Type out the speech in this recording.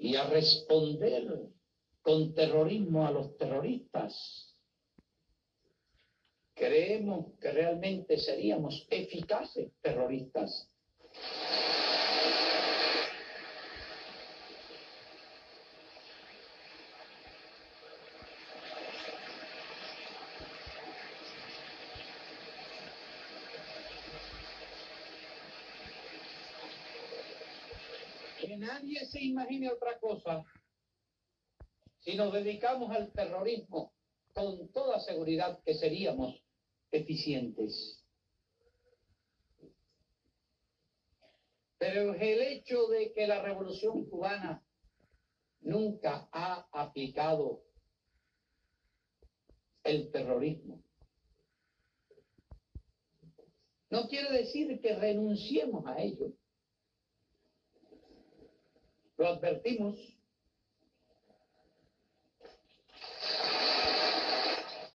y a responder con terrorismo a los terroristas, creemos que realmente seríamos eficaces terroristas. Que nadie se imagine otra cosa. Si nos dedicamos al terrorismo, con toda seguridad que seríamos eficientes. Pero el hecho de que la Revolución Cubana nunca ha aplicado el terrorismo no quiere decir que renunciemos a ello. Lo advertimos